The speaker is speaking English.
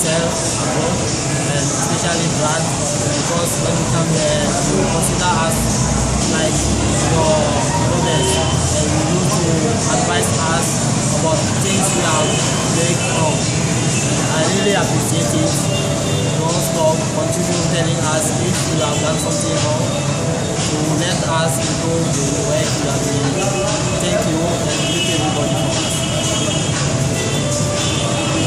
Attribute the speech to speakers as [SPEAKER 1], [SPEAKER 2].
[SPEAKER 1] sell abroad, and especially brand, because when you come here, you consider us like your brothers, and you need to advise us about things we have made wrong. And I really appreciate it. Don't stop, continue telling us if you have done something wrong, to let us improve the work you are doing. Thank you.